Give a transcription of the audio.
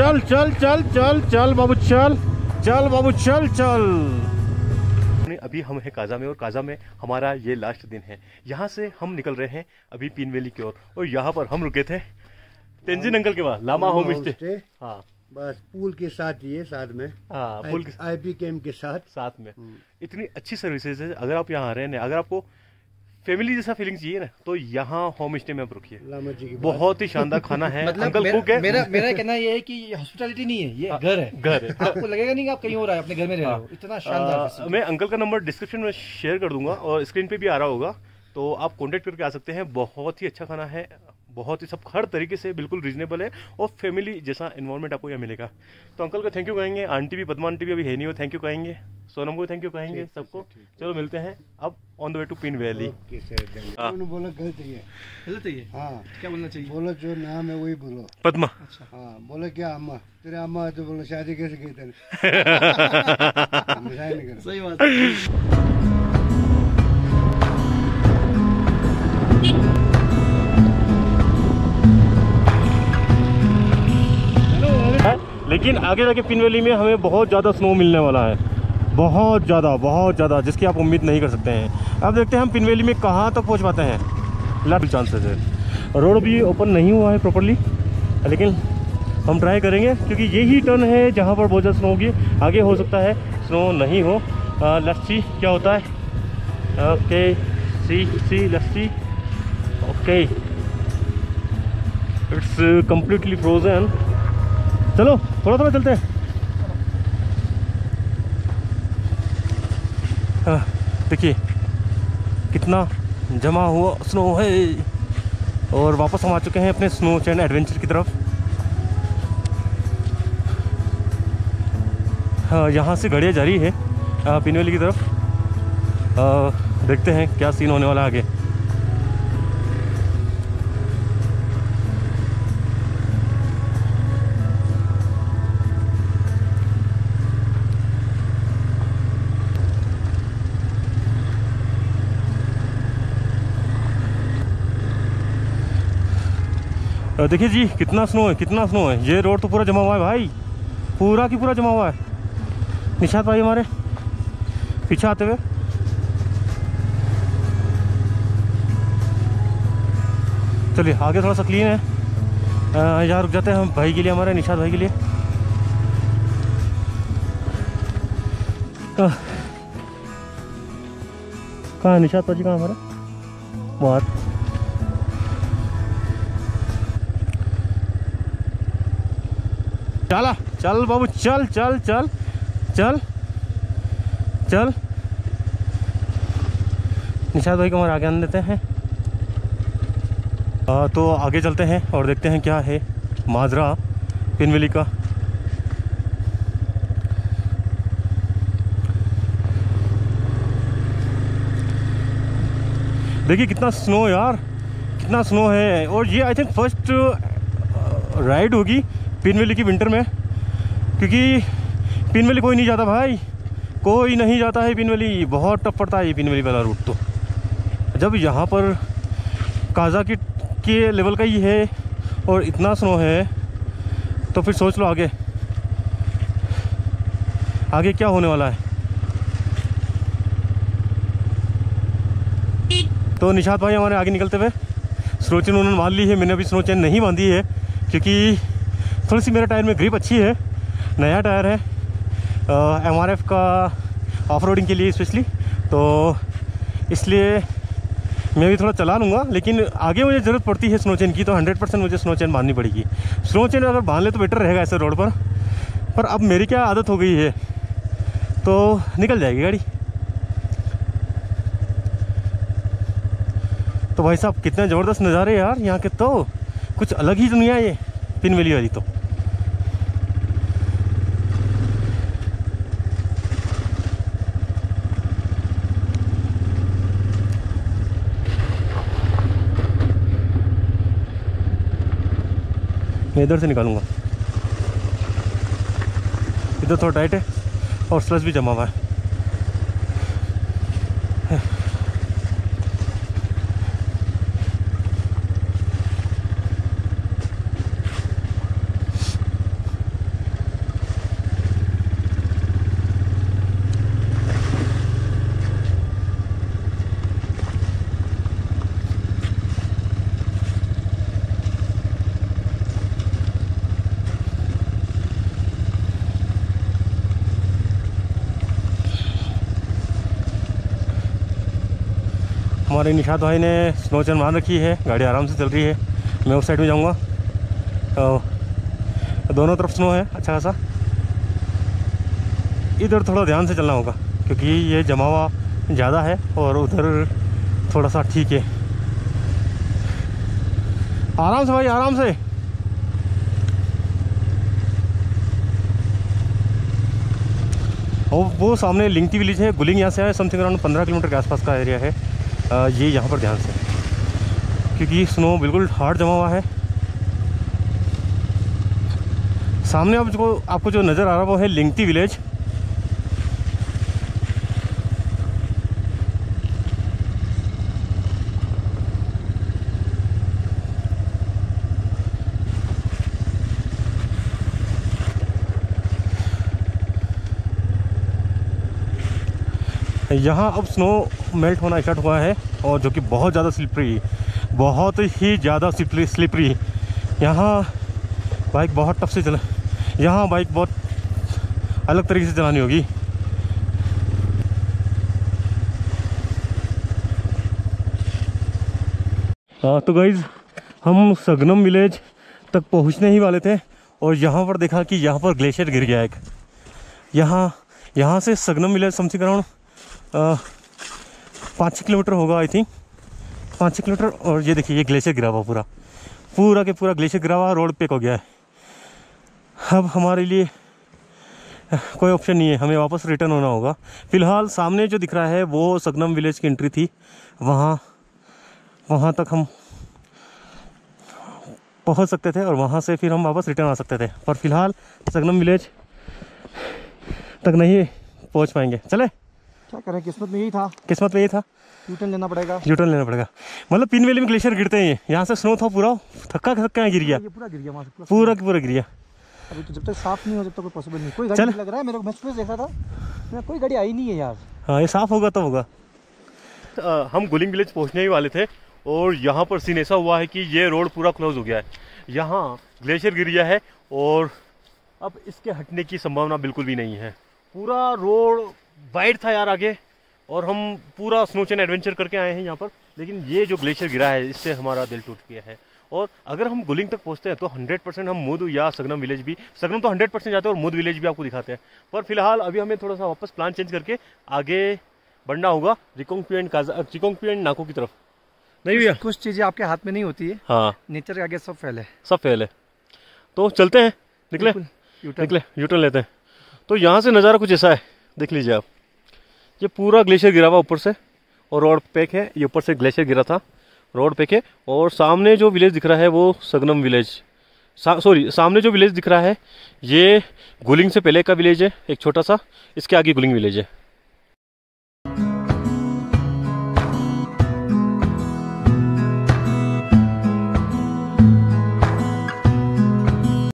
चल चल चल चल चल बाबू चल चल बाबू चल चल। अभी हम हैं काजा में और काजा में हमारा ये लास्ट दिन है। यहाँ से हम निकल रहे हैं अभी पीन वैली की ओर और यहाँ पर हम रुके थे तेंजिन अंकल के वहाँ लामा होम स्टे। हाँ बस पूल के साथ ये साथ में। हाँ पूल के आईपी कैंप के साथ में। इतनी अच्छी सर्विसेज है। अगर आप यहाँ आ रहे हैं, अगर आपको फैमिली जैसा फीलिंग चाहिए ना, तो यहाँ होम स्टे में आप रुकिए। लामा जी की बहुत ही शानदार खाना है। मतलब अंकल कुक है। मेरा कहना ये है कि ये हॉस्पिटैलिटी नहीं है, ये घर है। घर है। आपको लगेगा नहीं कि आप कहीं और आए, अपने घर में रह रहे हो। इतना शानदार। मैं अंकल का नंबर डिस्क्रिप्शन में शेयर कर दूंगा और स्क्रीन पे भी आ रहा होगा, तो आप कॉन्टेक्ट करके आ सकते हैं। बहुत ही अच्छा खाना है, बहुत ही सब हर तरीके से बिल्कुल रीजनेबल है और फैमिली जैसा इन्वायरमेंट आपको यहाँ मिलेगा। तो अंकल को थैंक यू कहेंगे, आंटी भी पद्मा आंटी भी अभी है नहीं, वो थैंक यू कहेंगे, सोनम को थैंक यू कहेंगे, सबको। चलो मिलते हैं अब on the way to Pin Valley. बोला गलत है, गलत है ये। हाँ क्या बोलना चाहिए? बोलो जो नाम है वही बोलो। पद्मा। अच्छा हाँ बोले क्या अम्मा, तेरे अम्मा है तो बोलो शादी कैसे की तेरे। सही बात। लेकिन आगे जाके पिन वैली में हमें बहुत ज़्यादा स्नो मिलने वाला है, बहुत ज़्यादा, जिसकी आप उम्मीद नहीं कर सकते हैं। अब देखते हैं हम पिन वैली में कहाँ तक पहुँच पाते हैं। लास्ट चांसेस है। रोड भी ओपन नहीं हुआ है प्रॉपर्ली, लेकिन हम ट्राई करेंगे क्योंकि यही टर्न है जहाँ पर बहुत ज़्यादा स्नो होगी। आगे हो सकता है स्नो नहीं हो। लेट्स सी क्या होता है। Okay see let's see. Okay it's completely frozen. चलो थोड़ा चलते हैं। देखिए कितना जमा हुआ स्नो है और वापस हम आ चुके हैं अपने स्नो चैन एडवेंचर की तरफ। हाँ यहाँ से गाड़ियाँ जा रही है पिन वैली की तरफ। देखते हैं क्या सीन होने वाला है आगे। देखिए जी कितना स्नो है। ये रोड तो पूरा जमा हुआ है भाई, पूरा की पूरा जमा हुआ है। निशात भाई हमारे पीछे आते हुए। चलिए आगे थोड़ा सा क्लीन है। यहाँ रुक जाते हैं हम भाई के लिए, हमारे निशात भाई के लिए। कहाँ है निशात भाजी, कहाँ हमारा? बहुत चला चल बाबू चल चल चल चल चल। निशात भाई को हमारे आगे आने देते हैं। तो आगे चलते हैं और देखते हैं क्या है माजरा पिन वैली का। देखिए कितना स्नो यार, कितना स्नो है। और ये आई थिंक फर्स्ट राइड होगी पिन वैली की विंटर में, क्योंकि पिन वैली कोई नहीं जाता भाई, कोई नहीं जाता है पिन वैली। बहुत टफ पड़ता है ये पिन वैली वाला रूट। तो जब यहाँ पर काजा के लेवल का ही है और इतना स्नो है, तो फिर सोच लो आगे क्या होने वाला है। तो निशात भाई हमारे आगे निकलते हुए स्नो चेन उन्होंने बांध ली है। मैंने अभी स्नो चेन नहीं बांधी है क्योंकि थोड़ी सी मेरे टायर में ग्रिप अच्छी है, नया टायर है MRF का ऑफ रोडिंग के लिए स्पेशली, तो इसलिए मैं भी थोड़ा चला लूँगा। लेकिन आगे मुझे ज़रूरत पड़ती है स्नो चेन की, तो 100% मुझे स्नो चेन बांधनी पड़ेगी। स्नो चेन अगर बांध ले तो बेटर रहेगा ऐसे रोड पर अब मेरी क्या आदत हो गई है तो निकल जाएगी गाड़ी। तो भाई साहब कितने ज़बरदस्त नज़ारे यार यहाँ के, तो कुछ अलग ही दुनिया है ये पिन वैली वाली। तो मैं इधर से निकालूंगा, इधर थोड़ा टाइट है और स्लस भी जमा हुआ है। हमारे निशात भाई ने स्नो चैन मान रखी है, गाड़ी आराम से चल रही है। मैं उस साइड में जाऊँगा, दोनों तरफ स्नो है अच्छा खासा। इधर थोड़ा ध्यान से चलना होगा क्योंकि ये जमा हुआ ज़्यादा है और उधर थोड़ा सा ठीक है। आराम से भाई, आराम से। और वो सामने लिंगती विलेज है, गुलिंग यहाँ से है समथिंग अराउंड 15 किलोमीटर के आसपास का एरिया है। ये यहाँ पर ध्यान से क्योंकि स्नो बिल्कुल हार्ड जमा हुआ है। सामने आपको जो नज़र आ रहा है वो है लिंगती विलेज। यहाँ अब स्नो मेल्ट होना स्टार्ट हुआ है और जो कि बहुत ज़्यादा स्लिपरी, बहुत ही ज़्यादा स्लिपरी। यहाँ बाइक बहुत टफ से चला, यहाँ बाइक बहुत अलग तरीके से चलानी होगी। तो गाइज़ हम सगनम विलेज तक पहुँचने ही वाले थे और यहाँ पर देखा कि यहाँ पर ग्लेशियर गिर गया एक। यहाँ से Sagnam village something around 5-6 kilometre होगा, आई थिंक 5-6 किलोमीटर। और ये देखिए, ये ग्लेशियर गिरा हुआ पूरा के पूरा ग्लेशियर गिरा हुआ, रोड पेक हो गया है। अब हमारे लिए कोई ऑप्शन नहीं है, हमें वापस रिटर्न होना होगा। फ़िलहाल सामने जो दिख रहा है वो सगनम विलेज की एंट्री थी, वहाँ तक हम पहुँच सकते थे और वहाँ से फिर हम वापस रिटर्न आ सकते थे। पर फिलहाल सगनम विलेज तक नहीं पहुँच पाएंगे। चले, क्या करें, किस्मत में यही था, किस्मत में यही था। यूटर्न लेना पड़ेगा, यूटर्न लेना पड़ेगा। मतलब पिन वैली में ग्लेशियर गिरते हैं, यहाँ से स्नो था पूरा थक्का गिर गया, ये पूरा गिर गया वहाँ से, पूरा गिर गया। अभी तो जब तक साफ नहीं हो जब तक कोई पॉसिबल नहीं। कोई गाड़ी लग रहा है मेरे को, मैं सुबह देखा था, कोई गाड़ी आई नहीं है यार। हाँ, ये साफ होगा तो होगा। हम गुलिंग विलेज पहुँचने ही वाले थे और यहाँ पर सीन ऐसा हुआ है कि ये रोड पूरा क्लोज हो गया है। यहाँ ग्लेशियर गिर गया है और अब इसके हटने की संभावना बिल्कुल भी नहीं है। पूरा रोड वाइड था यार आगे, और हम पूरा स्नो चैन एडवेंचर करके आए हैं यहाँ पर, लेकिन ये जो ग्लेशियर गिरा है इससे हमारा दिल टूट गया है। और अगर हम गुलिंग तक पहुँचते हैं तो 100% हम मुद या सगनम विलेज भी, सगनम तो 100% जाते हैं और मुद विलेज भी आपको दिखाते हैं। पर फिलहाल अभी हमें थोड़ा सा वापस प्लान चेंज करके आगे बढ़ना होगा रिकोंगपी एंड नाको की तरफ। नहीं भैया, कुछ चीज़ें आपके हाथ में नहीं होती है। हाँ, नेचर के आगे सब फेल है, सब फेल है। तो चलते हैं, निकले यूटर्न लेते हैं। तो यहाँ से नज़ारा कुछ ऐसा है, देख लीजिए आप। ये पूरा ग्लेशियर गिरा हुआ ऊपर से और रोड पैक है, ये ऊपर से ग्लेशियर गिरा था, रोड पैक है। और सामने जो विलेज दिख रहा है वो सगनम विलेज, सामने जो विलेज दिख रहा है ये गुलिंग से पहले का विलेज है, एक छोटा सा, इसके आगे गुलिंग विलेज है।